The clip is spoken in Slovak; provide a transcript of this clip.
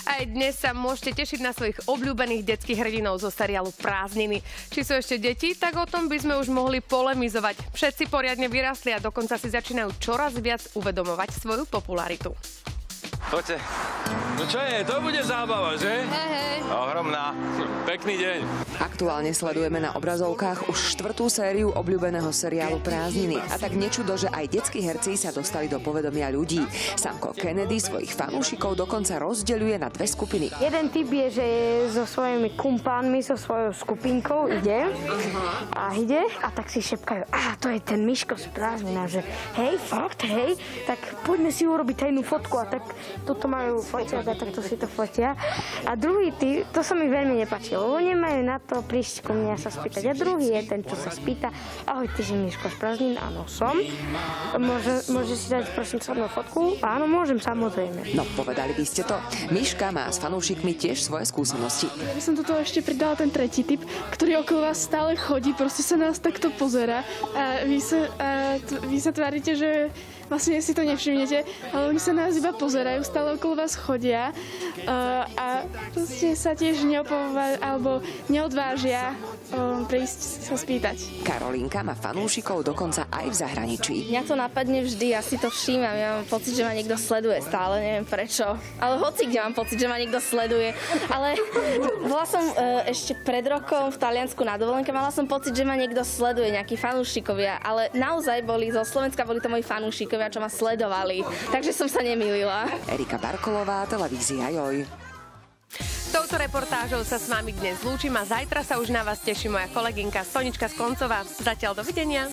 Aj dnes sa môžete tešiť na svojich obľúbených detských hrdinov zo seriálu Prázdniny. Či sú ešte deti, tak o tom by sme už mohli polemizovať. Všetci poriadne vyrastli a dokonca si začínajú čoraz viac uvedomovať svoju popularitu. Poďte. No čo je, to bude zábava, že? Hej. Ohromná. Pekný deň. Aktuálne sledujeme na obrazovkách už 4. sériu obľúbeného seriálu Prázdniny. A tak nečudo, že aj detskí herci sa dostali do povedomia ľudí. Samko Kennedy svojich fanúšikov dokonca rozdeľuje na dve skupiny. Jeden typ je, že so svojimi kumpánmi, so svojou skupinkou ide a tak si šepkajú, to je ten Miško z Prázdnina, že hej, fakt, hej, tak poďme si urobiť tajnú fotku a tak toto majú fotiať a takto si to fotia. A druhý typ, to sa mi veľmi nepáčilo, lebo nemajú na to prísť ku mne a sa spýtať. A druhý je ten, čo sa spýta, ahoj, ty si Miško z Prázdnin? Áno, som. Môže si dať prosím so mnou fotku? Áno, môžem, samozrejme. No, povedali by ste to. Miška má s fanúšikmi tiež svoje skúsenosti. Ja by som toto ešte pridala ten tretí typ, ktorý okolo vás stále chodí, proste sa nás takto pozerá a vy sa tvárite, že vlastne si to nevšimnete, ale oni sa nás iba pozerajú, stále okolo vás chodia a proste sa tiež neodvážia prísť sa spýtať. Karolínka má fanúšikov dokonca aj v zahraničí. Mňa to napadne vždy, ja si to všímam, ja mám pocit, že ma niekto sleduje stále, neviem prečo. Ale hoci kde mám pocit, že ma niekto sleduje. Ale bola som ešte pred rokom v Taliansku na dovolenke, mala som pocit, že ma niekto sleduje, nejakí fanúšikovia, ale naozaj boli zo Slovenska, boli to moji fanúšikovia, čo ma sledovali. Takže som sa nemýlila. Erika Barkolová, televízia Joj. Touto reportážou sa s vami dnes lúčim a zajtra sa už na vás teší moja kolegynka Sonička Skoncová. Zatiaľ dovidenia.